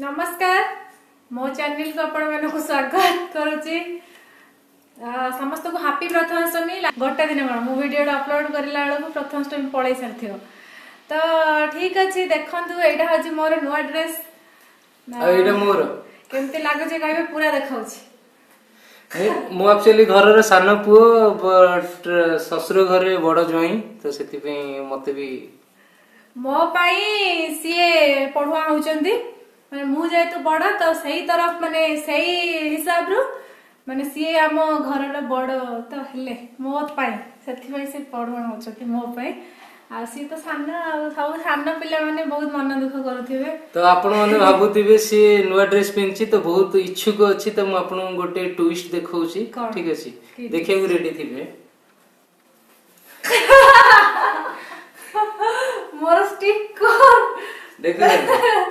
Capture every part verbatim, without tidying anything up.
नमस्कार मो चैनल को आपण मानक स्वागत करुच्ची समस्त को हापी प्रथमाष्टमी गोटे दिन कौन मु वीडियो अपलोड करला बेलू प्रथमाष्टमी पलि सारी तो ठीक अच्छे देखु यहाँ हूँ मोर नुआ ड्रेस मोर केमती लगुच कहे पूरा देखा मु एक्चुअली घर सान पुओ बट ससुर घरे बड़ ज्वाई तो से मत भी मो पाई सीए पढ़ुआ होचंदी माने मु जेतु बड़ तो सही तरफ माने सही हिसाब रु माने सीए आम घर बड़ तो हेले मो पाई सेथि से पढ़ुआ होचंती मो पाई आ सी तो सान सब सान पिला माने बहुत मन दुख करूथिबे तो आपण माने भाबुथिबे सी नुवा ड्रेस पिनची तो बहुत इच्छुक अछि तो मु आपण गोटे ट्विस्ट देखौची ठीक अछि देखिए को रेडी थिबे मोर स्टिकर देखो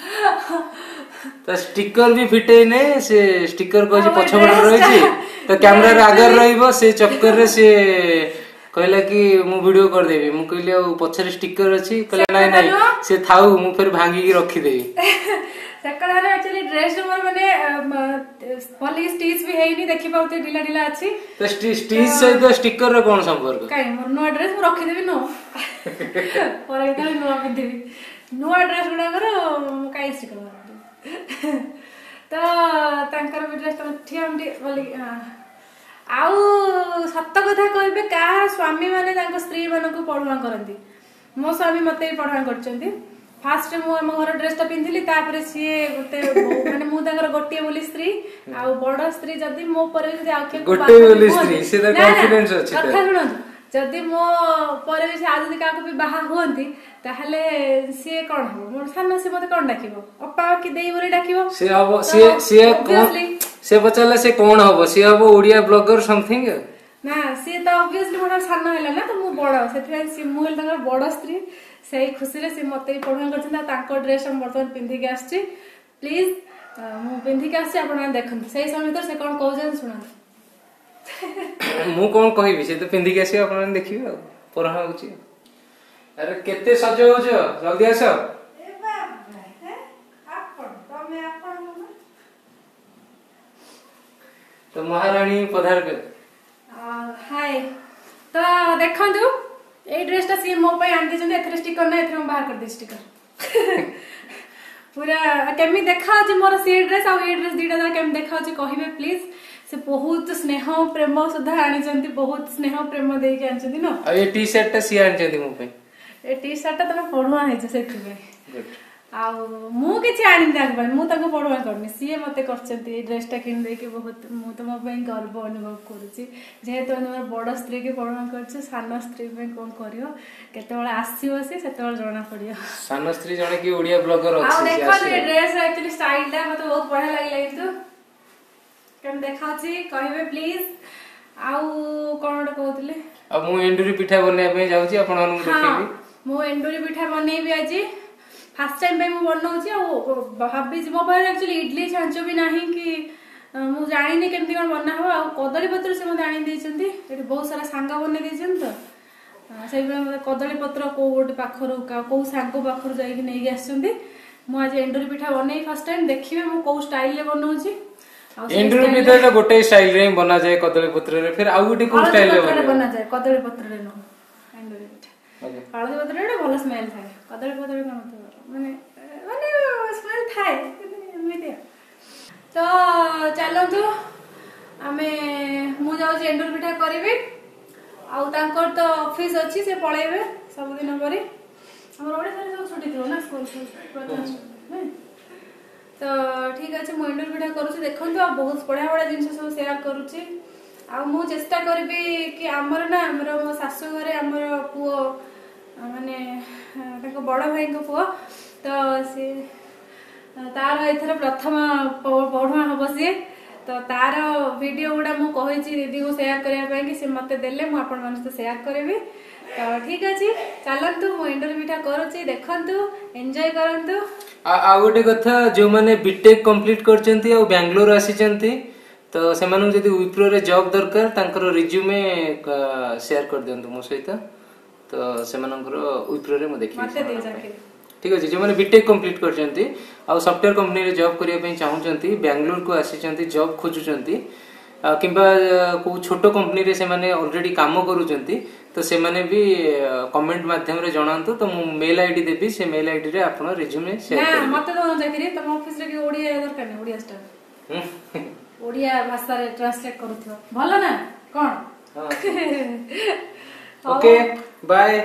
तो स्टिकर भी फिटे ने से स्टिकर को जे पछबड़ रही छी तो कैमरा रे आगर रहइबो से चक्कर रे से कहला कि मु वीडियो कर देबी मु कहले पछरे स्टिकर अछि कहले नाही नाही से थाउ मु फिर भांगी की रखी देबी सकर हला एक्चुअली ड्रेस मोर माने पॉली स्टिच भी हेइनी देखि पाउते ढिला ढिला अछि तो स्टिच से तो स्टिकर रे कोन संपर्क काई मोर नुवा ड्रेस मु रखी देबी नो पर एटा नुवा पिंदिबी नुआ ड्रेस गुड़ा कर कई स्टिकर तो तांकर भी ड्रेस ठियामटी बोली आउ सत कथा कहबे का स्वामी माने तांको स्त्री मानको पढ़ुआ करंती मो स्वामी मते पढ़ुआ करचंती फास्ट मु हम घर ड्रेस ता पिंधिली तापर सिए गोटे माने मु तांकर गोटिए बोली स्त्री आ बड़ स्त्री जदी मो पर जदी आखे गोटे बोली स्त्री से ता कॉन्फिडेंस अछि कथा सुनो जदि मो पर भी आज जदि काको भी बाहा होंती ताहले से कोन हो मोर सान से मते कोन डाकिबो अप्पा कि देई बोली डाकिबो से हबो से से से बचले से कोन हबो से हबो ओडिया ब्लॉगर समथिंग ना से तो ऑब्वियसली मोर सान हैला ना तो मु बड़ सेथि से मु हेल तांगर बड़ स्त्री सेही खुशी रे से मते पढन करछन तांको ड्रेस हम वर्तमान पिंधि के आछी प्लीज मु पिंधि के आछी आपण देखन सेही समय तो से कोन कहजन सुनन मु कोन कहबी से तो पिंधि के आसी आपण देखिबे परहा होची अरे केते सज हो जो जल्दी आसो ए बाबा है आपण तमे आपण तो महारानी पधार के हाय तो देखंतु ए ड्रेस ता सी मो पय आंदी जंदे एथरे स्टिकर ना एथरे बाहर कर दे स्टिकर पूरा केमी देखा जे मोर सी ड्रेस आ ए ड्रेस दीटा दा केम देखा जे कहिबे प्लीज से बहुत स्नेह प्रेम सुधा आनी जंती बहुत स्नेह प्रेम देई के आंचंती न आ ए टी शर्ट ता सी आंचंती मो पे ए टी शर्ट ता तमे पढुआ है जे सेति पे आ मु किछि आनी दाग बन मु ताको पढुआ करनी सीए मते करचंती ए ड्रेस ता किन दे के बहुत मु त मो पे गर्व अनुभव करूची जे तो मोर बड़ स्त्री के पढुआ करछ सान स्त्री पे कोन करियो केते बेला आसीबो से सेते बेला जणा पडियो सान स्त्री जणे की ओडिया ब्लॉगर अछि आ देखो ए ड्रेस एक्चुअली स्टाइल ता मते बहुत बढ़िया लागला किंतु केम देखाची कहबे प्लीज आउ कोन कहतले अब मु एंडुरी पिठा बने पे जाउची आपण अनु देखिबी मु एंडुरी पिठा बनेबी आज फर्स्ट टाइम पे मु बनौची आ भाबी जे मो पर एक्चुअली इडली छांचो भी नाही कि मु जानि नि केमती कोन बना हो आ कदली पत्र से मते आनी देचंती एठी बहुत सारा सांगा बने देचन तो सेइ मते कदली पत्र को गोटे पाखरु का को सांगो पाखरु जाई कि नै आछंती मु आज एंडुरी पिठा बनै फर्स्ट टाइम देखिबे मु को स्टाइल ले बनौची एंडुरी पिठा तो गोटे स्टाइल रे बना जाए कदली पत्र रे फिर आउ गोटे को स्टाइल रे बना जाए कदली पत्र रे न एंडुरी पिठा हळदी पत्र रे भलो स्मेल थाए कदली पत्र रे कोन माने माने स्मेल थाए एमिति तो चलो तो आमे मु जाउ एंडुरी पिठा करबे आउ तांकर तो ऑफिस अछि से पळेबे सब दिन परे हमर ओडे सब छुट्टी थियो ना स्कूल प्रथम तो ठीक अच्छे मुझे एंडुरी पिठा करूँ देखो बहुत बढ़िया बढ़िया जिन सब सेयार करुच्ची आ मु चेष्टा करी कि आमर ना आमर मो शाशु घरे आमर पुओ माने बड़ भाई को पुओ तो सी तार एथर प्रथम पढ़ुआ हम सी तो तार वीडियो गुड़ा मु कही दीदी को सेयार करने कि सी मत देले मु आपण मन सहित सेयार करेबी तो ठीक अच्छे चलतु मु एंडुरी पिठा करूची देखंतु एंजॉय करंतु आ गोटे कथा जो माने बीटेक कंप्लीट करचंती आ बेंगलोर आसीचंती तो से मानु जदी विप्रो रे जॉब दरकार तांकर रिज्यूमे शेयर कर दियंतु मो सहित तो से मानकर विप्रो रे म देखि ठीक अच्छे जो मैंने बीटेक कंप्लीट करछंती आ सॉफ्टवेयर कंपनी रे जॉब करिया पई चाहूचंती बेंगलोर को आसीचंती जॉब खोजुचंती किंबा को छोटो कंपनी रे से माने ऑलरेडी काम करूचंती तो से माने भी कमेंट माध्यम रे जणांतु तो मु मेल आईडी देबी से मेल आईडी रे आपण रिज्यूमे शेयर कर ना मते तो देखिरी तम ऑफिस रे के ओडिया दरकार नै ओडिया स्टाफ ओडिया भाषा रे ट्रांसलेट करूथो भलो ना कोन ओके बाय।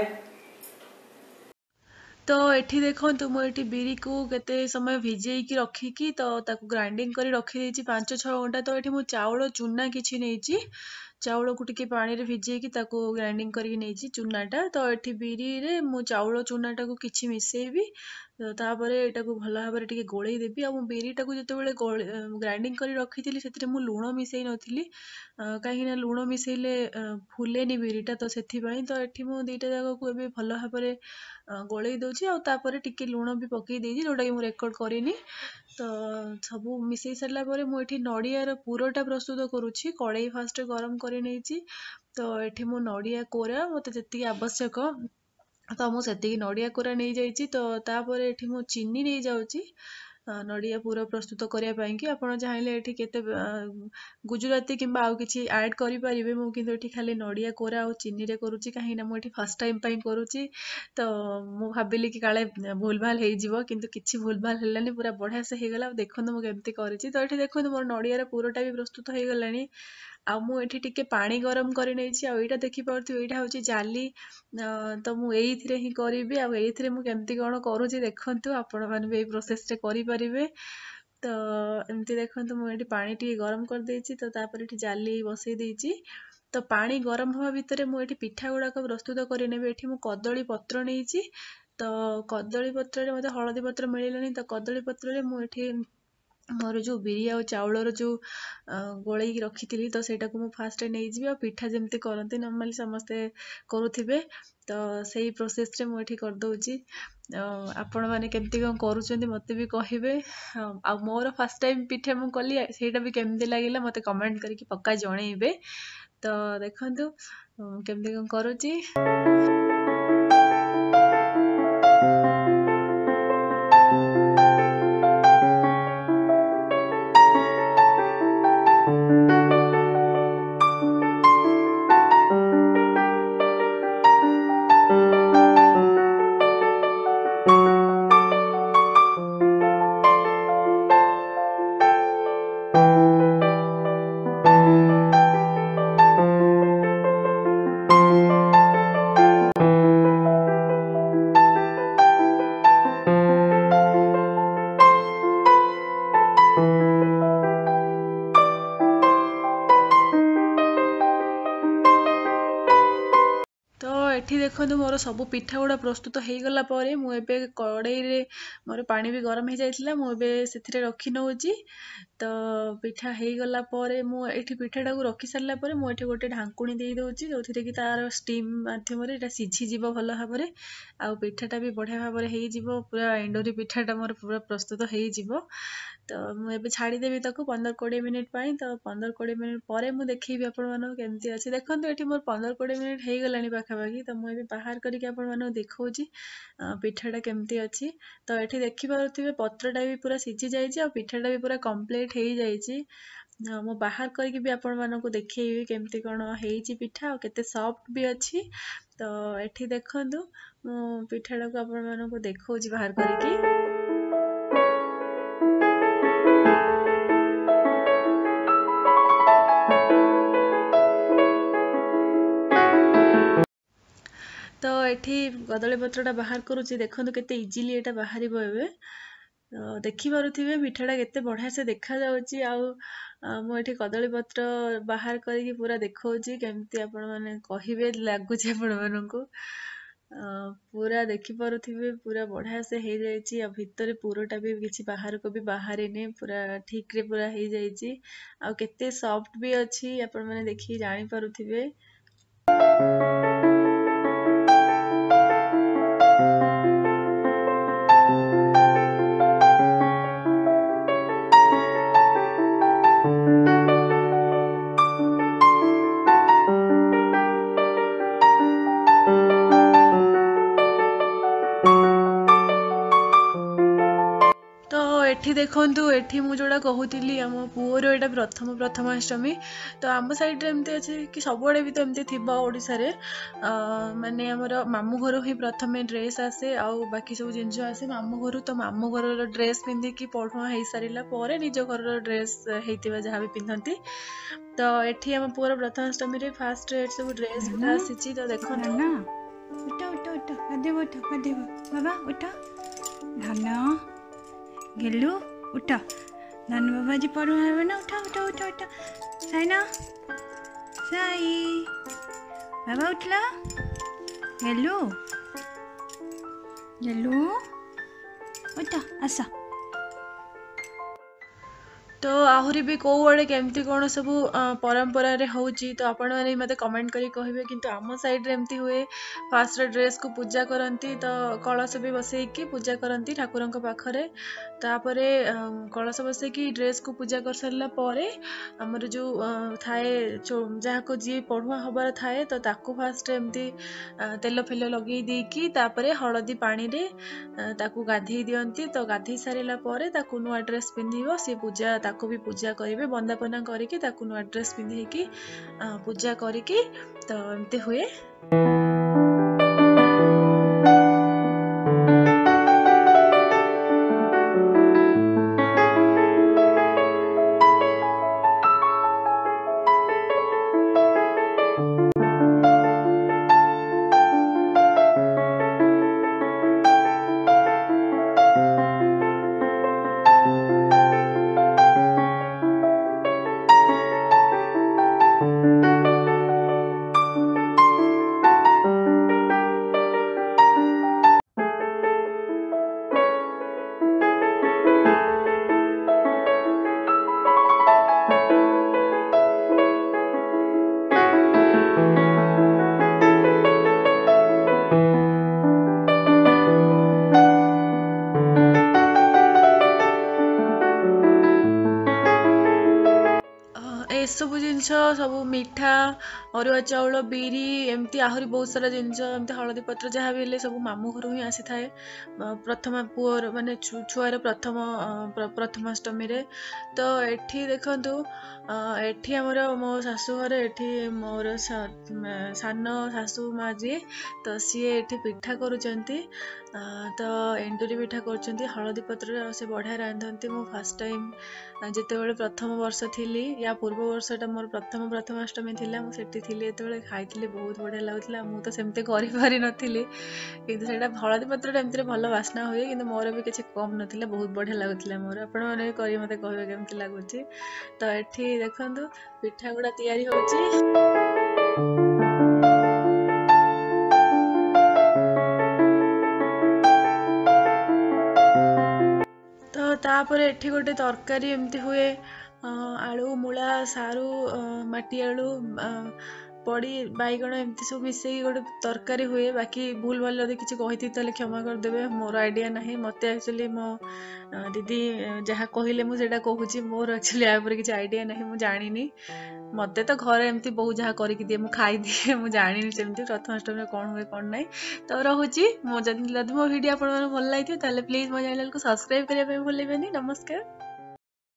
तो एठी देखो तो मुझे बिरी को केते समय भिजे की रखिकी तो ताकू ग्राइंडिंग करी रखी देछि पाँच छह घंटा तो एठी मु चाउल चूना किछि नेछि चाउल को टिके पानी रे भिजे की ताकू ग्राइंडिंग करी नेछि चूनाटा तो एठी बिरी रे मु चाउल चूनाटा को किछि मिसेइबी तापर एटा को भल भाव टिके गोळेई देबी आ बिरीटा को जते बेले ग्राइंडिंग करी रखिथिली सेतिरे मु लूण मिसेई नथिली काहे ना लूण मिसेइले फुलेनी बिरीटा तो सेथि पई तो एठी मु दीटा जागा को एबे भल भाव रे गोळेई दोछि आ तापर टिके लूण भी पकई देछि जोटा कि मु रेकॉर्ड करिनी तो सब मिसेई सरला परे मु एठी नडिया रो पुरोटा प्रस्तुत करूछि कड़ाई फास्ट गरम करी नेछि तो एठी मु नडिया कोरा मते जति आवश्यक तो मु सेति नडिया कोरा नै जाइछि तो तापर एठी मु चीनी नै जाउछि नडिया पूरा प्रस्तुत करिया पई कि आपण चाहिले एठी केते गुजराती किंबा आउ किछि ऐड करि परिबे मु किंतु एठी खाली नडिया कोरा आ चीनी रे करूछि काहे ना मु एठी फर्स्ट टाइम पई करूछि तो मु भाबिली कि काले भूल भाल हेइ जिवो किंतु किछि भूल भाल हेलानी पूरा बढ़िया से हे गला देखंतु मु केमति करिछि तो एठी देखंतु मोर नडिया रे पूराटा भी प्रस्तुत हे गलानी आ मु एठी टिके पानी गरम करि नेछि आ एटा देखि परथि एटा होछि जाली तो मु एइथिरे ही करिबि आ एइथिरे मु केमति कोन करूछि देखंतु आपण माने भी ए प्रोसेस रे करि परिबे तो एमती देखंतु मु एठी पानी टिके गरम कर देछि तो तापर एठी जाली बसई देछि तो पानी गरम हवा भितरे मु एठी पिठा गुडा को प्रस्तुत करि नेबे एठी मु कदली पत्र नेछि तो कदली पत्र रे मते हळदी पत्र मिलिलानी तो कदली पत्र रे मु एठी मोर जो बिरी आ चाउलर जो गोळेई रखिथिली तो सेटा को मु फास्ट नै जिबि आ पिठा जेमते करंती नॉर्मली समस्ते करूथिबे तो सही प्रोसेस रे मु एठी कर दोछि आपण माने केमती कोन करूचंदी मते भी कहिबे आ मोर फर्स्ट टाइम पिठा मु कली सेटा भी केमती लागिला मते कमेंट करके पक्का जणेइबे तो देखंतु केमती कोन करूची। एठी देखो मोर सब पिठा गुड़ा प्रस्तुत हो गला परे मु एबे कड़ाई रे मोर पानी भी गरम हो जाइतिला मु एबे सेथिरे रखी नउची तो पिठा हो गला परे मु एठी पिठाटा को रखी सारला परे मु एठी गोटे ढांकुणी देई दोची जोथिरे कि तार स्टीम माध्यम रे एटा सिझी जीवो भलो भाबरे आ पिठाटा भी बढ़िया भाबरे हेई जीवो पूरा एंडोरी पिठाटा मोर पूरा प्रस्तुत हेई जीवो तो मु एबे छाड़ी देबी ताको पंद्रह बीस मिनिट पाई तो पंद्रह बीस मिनिट परे मु देखैबी आपण मानो केमती अछि देखंतु एठी मोर पंद्रह बीस मिनिट हेई गलानी पाखा पाखी तो मु एबे बाहर करके आपण मानो देखौची पिठाटा केमती अछि तो एठी देखि पारुथिबे पत्रटा भी पूरा सिझी जाइछि आ पिठाटा भी पूरा कंप्लीट हेई जाइछि मु बाहर करके भी आपण मानो को देखैबी केमती कोन हेइछि पिठा आ केते सॉफ्ट भी अछि तो एठी देखंतु मु पिठाटा को आपण मानो को देखौची बाहर करके। तो एठी कदली पत्रटा बाहर करूची देखंतु केते इजीली एटा बाहरी बएबे तो देखि पारुथिबे पिठाटा केते बढ़िया से देखा जाउची आ मु एठी कदली पत्र बाहर करके पूरा देखौची केमती आपण माने कहिबे लागुची आपण माननकु पूरा देखि पारुथिबे पूरा बढ़िया से हे जाइची आ भितरे पुरोटा भी किछि बाहर को भी बाहर ने पूरा ठीक रे पूरा हे जाइची आ केते सॉफ्ट भी अछि आपण माने देखि जानि पारुथिबे। एठी देखंतु एठी मु जोड़ा कहूतिली आम पुओर एटा प्रथम प्रथमाष्टमी तो आम साइड रे एमती अछि कि सबुआडे भी तो एमती थिबा ओडिसा रे माने हमर मामू घर ही प्रथम ड्रेस आसे आउ बाकी सब जिनस आसे मामू घर तो मामू घर ड्रेस पिंधि कि पढ़ुआ हो सारिला परे निज घर ड्रेस हेतिबा जहा भी पिंधंती तो एठी आम पुओर प्रथमाष्टमी रे फास्ट रे सब ड्रेस गुडा आसीची तो देखंतु ना उठ उठ उठ गाधे उठ गाधे बाबा उठ धन गेलु उठ धन बाबा जी पढ़ुआ हेबे ना उठ उठ उठ उठ साइना साई बाबा उठला गेलु गेलु उठ आसा तो आहुरी भी कौ आड़े केमती कौन सब परंपरा रे होउची तो आपण माने मते कमेंट करी कहबे किंतु आम साइड रे एमती हुए फास्ट ड्रेस को पूजा करंती तो कलश भी बसई की पूजा करंती ठाकुरन को पाखरे तापरे कलश बसई की ड्रेस को पूजा कर सरला परे हमर जो थाए जहा को जी पढ़ुआ हबार थाए तो ताको फास्ट एमती तेल फेल लगे दी की तापरे हळदी पानी रे ताको गाधेई दियंती तो गाधेई सारिला परे ताको नुआ ड्रेस पिंधिबो से पूजा ताको भी पूजा करेंगे बंदापना करके ताको नुआ ड्रेस पिंधि पूजा करके तो एमती हुए। सब जिनस सब मिठा अरुआ चाउल बिरी एमती आहरी बहुत सारा जिनस एमती हलदी पत्र जहाँ भी सब मामू घर ही आसी थाए प्रथम पुअर माने छुआर प्रथम प्रथमाष्टमी रे तो एठी देखंतु एठी हमर मो सासू घर एठी मोर सान सासू माँ जी तो सी एठी पिठा करूचंती तो एंडुरी पिठा करूचंती हलदी पत्र से बढ़िया रांधंती मो फर्स्ट टाइम जेतेबेले प्रथम वर्ष थिली या पूर्व वर्षटा मोर प्रथम प्रथमाष्टमी थिला मु सेठी थिली एतेबेले खाइथिली बहुत बढ़िया लागुथिला मु तो सेमते करि पारि नथिली किंतु सेटा हलदी पत्रटा एमते भलो वासना हुए किंतु मोर भी किछि कम नथिला बहुत बढ़िया लागुथिला मोर आपण माने करि मते कहबे केमति लागुछि तो एठी देखंतु पिठा गुडा तयारी होउछि। तो तापर एठी गोटे तरकारी एमती हुए आलू मूला सारू माटी आलू पड़ी बैगण एमती सब मिसे गोटे तरकारी हुए बाकी भूल भाल जब किसी कही ताले क्षमा करदेवे मोर आइडिया नहीं मत एक्चुअली मो दीदी जहाँ कहले मुझे कहूँ मोर एक्चुअली या किसी आइडिया नहीं मुझे जानी मत तो घर एमती बहुत जहाँ करके दिए मुझे खाई दिए मुझे जानी सेमती प्रथमाष्टमी कौन हुए कौन ना तो रोचे मो जब मो वीडियो आप भल लगे प्लीज मो चैनल को सब्सक्राइब करने भूलें। नमस्कार।